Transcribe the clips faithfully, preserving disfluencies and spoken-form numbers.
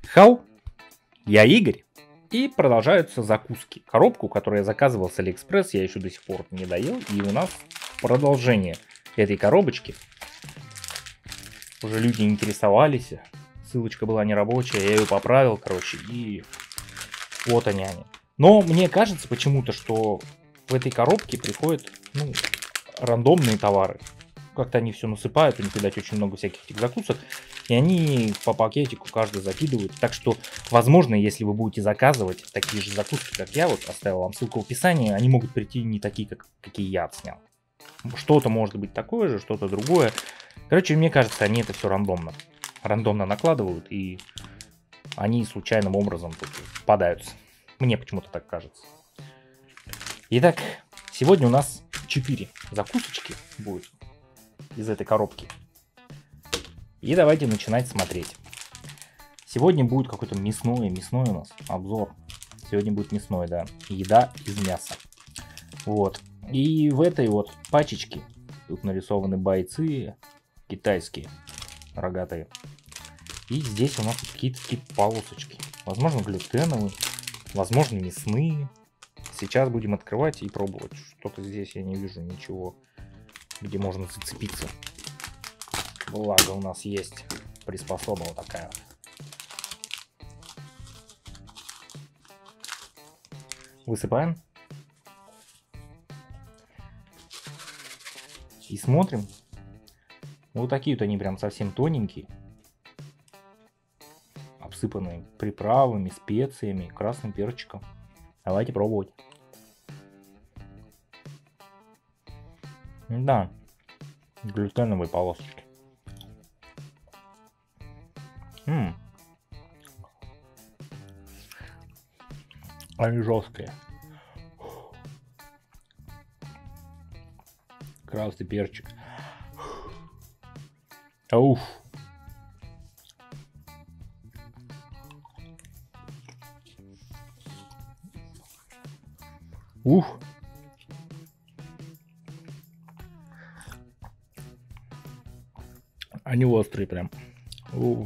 Хау, я Игорь, и продолжаются закуски. Коробку, которую я заказывал с Алиэкспресс, я еще до сих пор не доел, и у нас продолжение этой коробочки. Уже люди интересовались, ссылочка была нерабочая, я ее поправил, короче, и вот они они. Но мне кажется почему-то, что в этой коробке приходят, ну, рандомные товары. Как-то они все насыпают, у них, видать, очень много всяких этих закусок, и они по пакетику каждый закидывают. Так что, возможно, если вы будете заказывать такие же закуски, как я, вот оставил вам ссылку в описании, они могут прийти не такие, как какие я отснял. Что-то может быть такое же, что-то другое. Короче, мне кажется, они это все рандомно. Рандомно накладывают, и они случайным образом тут попадаются. Мне почему-то так кажется. Итак, сегодня у нас четыре закусочки будет из этой коробки. И давайте начинать смотреть. Сегодня будет какой-то мясной, мясной у нас обзор. Сегодня будет мясной, да. Еда из мяса. Вот. И в этой вот пачечке тут нарисованы бойцы китайские, рогатые. И здесь у нас какие-то такие полосочки. Возможно, глютеновые, возможно, мясные. Сейчас будем открывать и пробовать. Что-то здесь я не вижу ничего, где можно зацепиться. Благо у нас есть приспособа вот такая. Высыпаем. И смотрим. Вот такие вот они прям совсем тоненькие. Обсыпанные приправами, специями, красным перчиком. Давайте пробовать. Да, глютеновые полосочки. М-м. Они жесткие. Красный перчик. Уф. Уф. Они острые прям. Уф.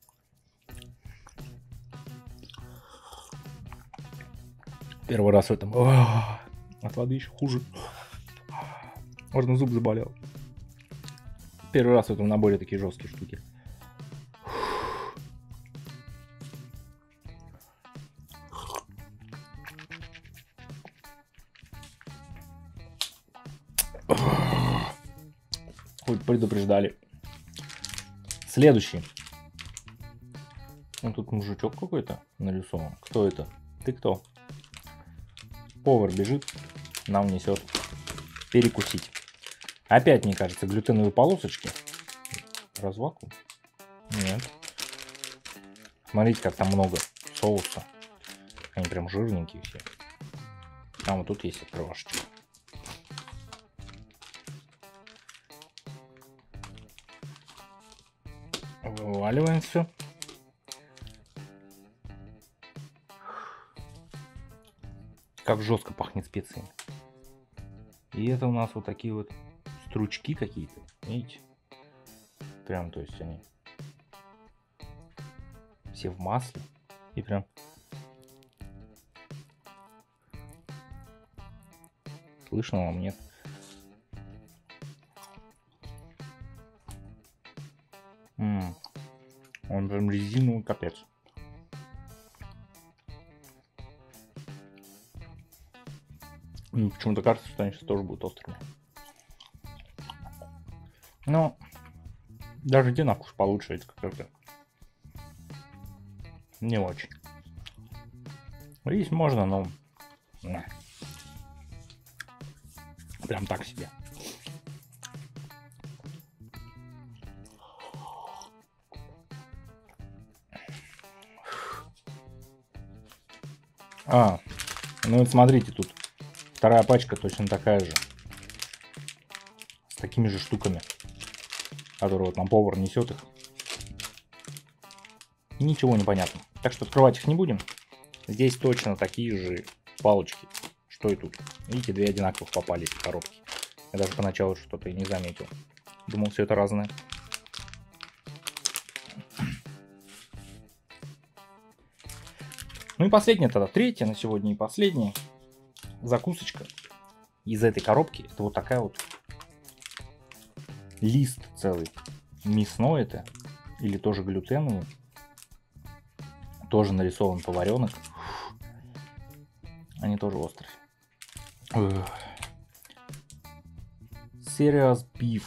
Первый раз в этом. О, от воды еще хуже. Можно зуб заболел. Первый раз в этом наборе такие жесткие штуки. Хоть предупреждали. Следующий. Ну, тут мужичок какой-то нарисован. Кто это? Ты кто? Повар бежит, нам несет перекусить. Опять, мне кажется, глютеновые полосочки. Разваку? Нет. Смотрите, как там много соуса. Они прям жирненькие все. А вот тут есть открывашечка. Вываливаем все. Как жестко пахнет специями. И это у нас вот такие вот стручки какие-то. Видите? Прям, то есть они все в масле. И прям слышно вам, нет? М-м. Он прям резиновый, капец. Почему-то кажется, что они сейчас тоже будут острыми. Но даже где на вкус получше, это как-то не очень. Есть можно, но на. Прям так себе. А, ну вот смотрите, тут вторая пачка точно такая же. С такими же штуками, которые вот нам повар несет их. Ничего не понятно. Так что открывать их не будем. Здесь точно такие же палочки, что и тут. Видите, две одинаковых попались в коробки. Я даже поначалу что-то и не заметил. Думал, все это разное. Ну и последняя тогда, третья на сегодня и последняя закусочка из этой коробки. Это вот такая вот лист целый. Мясной это. Или тоже глютеновый. Тоже нарисован поваренок. Они тоже острые. Serious Beef.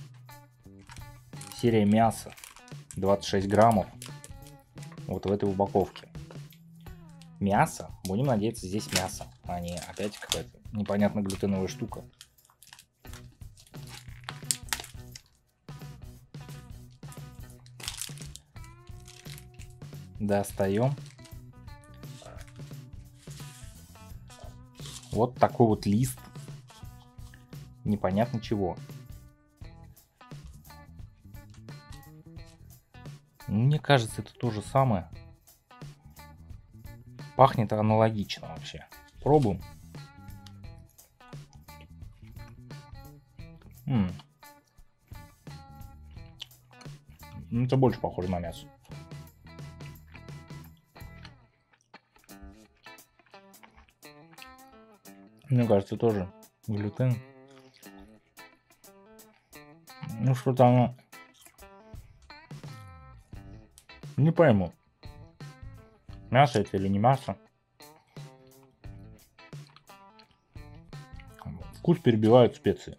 Серия мяса. двадцать шесть граммов. Вот в этой упаковке. Мясо. Будем надеяться, здесь мясо. А не опять какая-то непонятная глютеновая штука. Достаем. Вот такой вот лист. Непонятно чего. Мне кажется, это то же самое. Пахнет аналогично вообще. Пробуем. М-м. Это больше похоже на мясо. Мне кажется, тоже глютен. Ну что-то оно... Не пойму. Мясо это или не мясо. Вкус перебивают специи.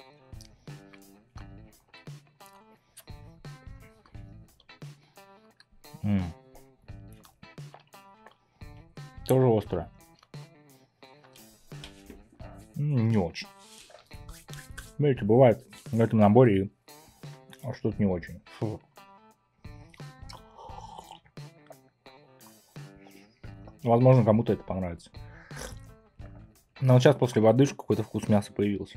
М-м. Тоже острое. Не очень. Видите, бывает в этом наборе что-то не очень. Фу. Возможно, кому-то это понравится. Но вот сейчас после воды какой-то вкус мяса появился.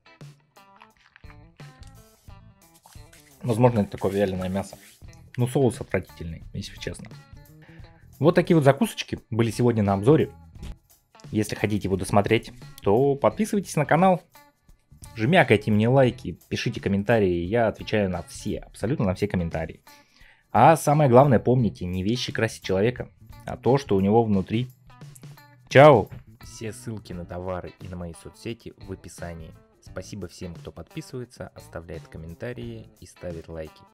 Возможно, это такое вяленое мясо. Но соус отвратительный, если честно. Вот такие вот закусочки были сегодня на обзоре. Если хотите его досмотреть, то подписывайтесь на канал. Жмякайте мне лайки, пишите комментарии. Я отвечаю на все, абсолютно на все комментарии. А самое главное, помните, не вещи красят человека, а то, что у него внутри. Чао! Все ссылки на товары и на мои соцсети в описании. Спасибо всем, кто подписывается, оставляет комментарии и ставит лайки.